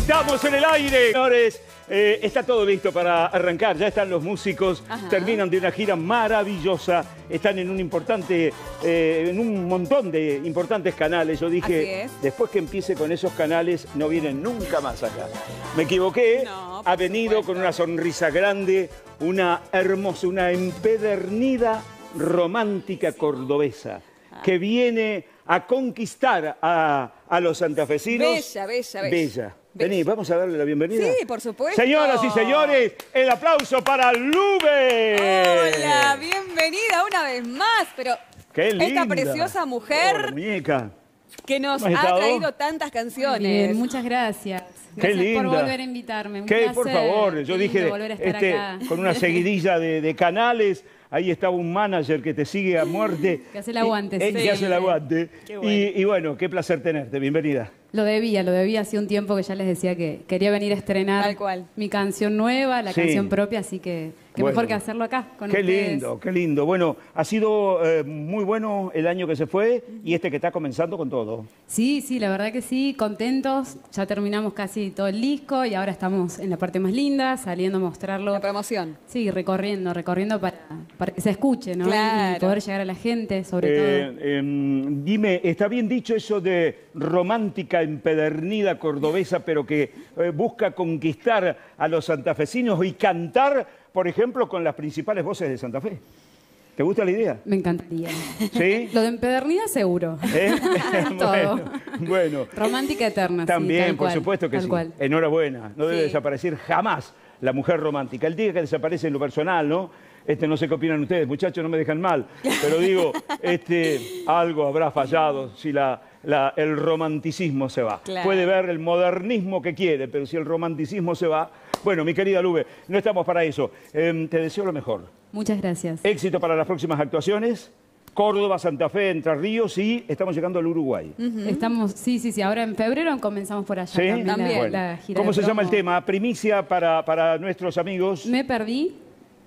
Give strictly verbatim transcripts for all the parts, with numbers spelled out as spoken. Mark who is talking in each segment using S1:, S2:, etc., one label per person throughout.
S1: Estamos en el aire, señores. Eh, está todo listo para arrancar. Ya están los músicos. Ajá. Terminan de una gira maravillosa. Están en un importante, eh, en un montón de importantes canales. Yo dije, después que empiece con esos canales, no vienen nunca más acá. Me equivoqué. No, ha venido supuesto. Con una sonrisa grande, una hermosa, una empedernida romántica cordobesa ah. que viene a conquistar a, a los santafesinos.
S2: Bella, bella, bella.
S1: Bella. Vení, vamos a darle la bienvenida.
S2: Sí, por supuesto.
S1: Señoras y señores, el aplauso para Lube.
S2: Hola, bienvenida una vez más. Pero
S1: qué linda.
S2: Esta preciosa mujer
S1: oh,
S2: que nos ha traído tantas canciones.
S3: Bien, muchas gracias.
S1: Qué
S3: Gracias
S1: linda.
S3: por volver a invitarme. Un
S1: ¿Qué?
S3: placer.
S1: Por favor, yo
S3: Qué
S1: dije,
S3: volver a estar
S1: este,
S3: acá.
S1: con una seguidilla de, de canales, ahí estaba un manager que te sigue a muerte.
S3: Que hace el aguante,
S1: y,
S3: sí.
S1: Eh, que hace el aguante.
S2: Qué bueno.
S1: Y, y bueno, qué placer tenerte, bienvenida.
S3: Lo debía, lo debía hace un tiempo que ya les decía que quería venir a estrenar
S2: Tal cual.
S3: mi canción nueva, la
S1: sí.
S3: canción propia, así que qué
S1: bueno.
S3: mejor que hacerlo acá con
S1: Qué
S3: ustedes.
S1: lindo, qué lindo. Bueno, ha sido eh, muy bueno el año que se fue y este que está comenzando con todo.
S3: Sí, sí, la verdad que sí, contentos. Ya terminamos casi todo el disco y ahora estamos en la parte más linda, saliendo a mostrarlo.
S2: La promoción.
S3: Sí, recorriendo, recorriendo para, para que se escuche, ¿no?
S2: Claro.
S3: Y poder llegar a la gente, sobre
S1: Eh,
S3: todo.
S1: eh, dime, ¿está bien dicho eso de romántica empedernida cordobesa, pero que eh, busca conquistar a los santafesinos y cantar, por ejemplo, con las principales voces de Santa Fe? ¿Te gusta la idea?
S3: Me encantaría.
S1: ¿Sí?
S3: Lo de empedernida seguro.
S1: ¿Eh?
S3: Todo.
S1: Bueno, bueno.
S3: Romántica eterna.
S1: También,
S3: sí, tal
S1: por
S3: cual,
S1: supuesto que
S3: tal
S1: sí.
S3: Cual.
S1: Enhorabuena. No debe
S2: Sí.
S1: desaparecer jamás la mujer romántica. El día que desaparece en lo personal, ¿no? Este, no sé qué opinan ustedes, muchachos, no me dejan mal. Pero digo, este, algo habrá fallado si la, la, el romanticismo se va.
S2: Claro.
S1: Puede ver el modernismo que quiere, pero si el romanticismo se va... Bueno, mi querida Lube, no estamos para eso. Eh, te deseo lo mejor.
S3: Muchas gracias.
S1: Éxito para las próximas actuaciones. Córdoba, Santa Fe, Entre Ríos y estamos llegando al Uruguay.
S3: Uh-huh. Estamos, sí, sí, sí. Ahora en febrero comenzamos por allá.
S1: ¿Sí?
S3: También,
S2: También.
S3: La,
S1: Bueno.
S3: la gira
S1: ¿Cómo
S3: de
S1: se llama el
S3: promo.
S1: tema? Primicia para, para nuestros amigos.
S3: Me perdí.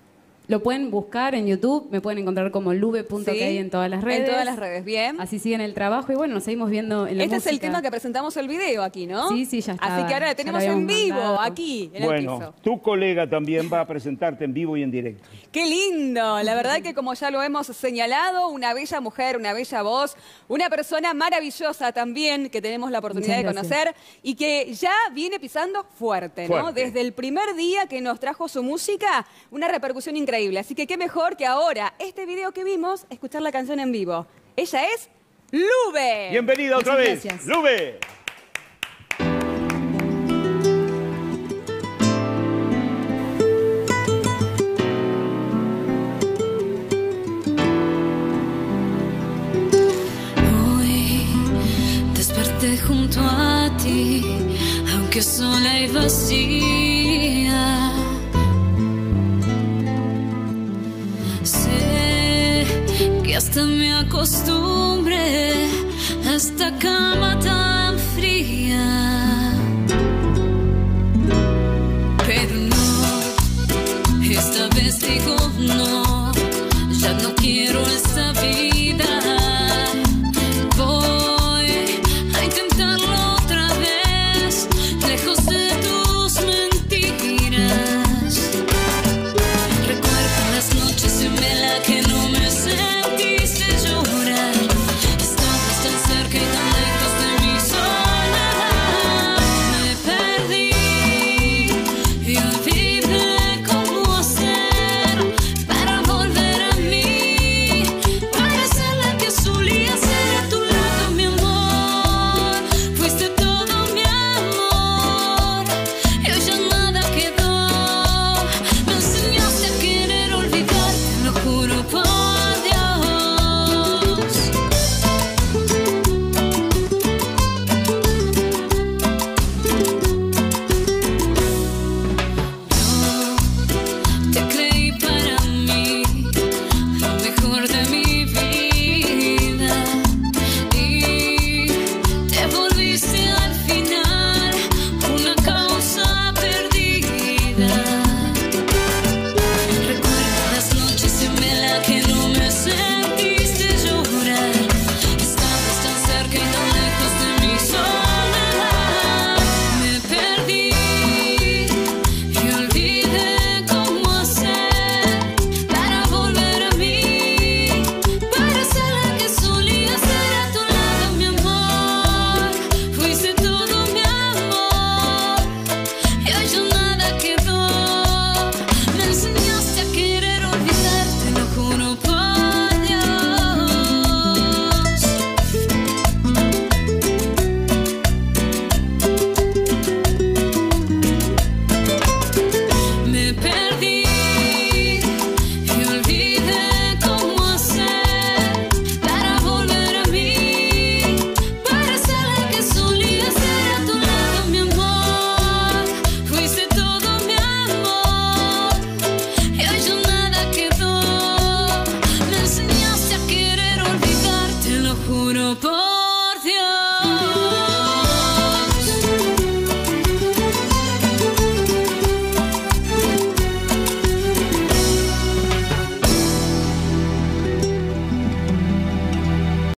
S3: Lo pueden buscar en YouTube, me pueden encontrar como lube punto k
S2: Sí,
S3: en todas las redes.
S2: En todas las redes, bien.
S3: Así siguen el trabajo y bueno, nos seguimos viendo en la
S2: Este
S3: música.
S2: es el tema que presentamos el video aquí, ¿no?
S3: Sí, sí, ya está.
S2: Así que ahora la
S3: Ya
S2: tenemos
S3: lo
S2: en
S3: habíamos
S2: vivo,
S3: mandado.
S2: aquí, en el
S1: Bueno,
S2: piso.
S1: tu colega también va a presentarte en vivo y en directo.
S2: ¡Qué lindo! La verdad que como ya lo hemos señalado, una bella mujer, una bella voz, una persona maravillosa también que tenemos la oportunidad
S3: Muchas
S2: de
S3: gracias.
S2: conocer y que ya viene pisando fuerte, ¿no?
S1: Fuerte.
S2: Desde el primer día que nos trajo su música, una repercusión increíble. Así que qué mejor que ahora, este video que vimos, escuchar la canción en vivo. Ella es Lube.
S1: Bienvenida otra
S3: Muchas
S1: vez,
S3: gracias.
S1: Lube.
S4: Hoy desperté junto a ti, aunque sola y vacía. Sé que hasta me acostumbré a esta cama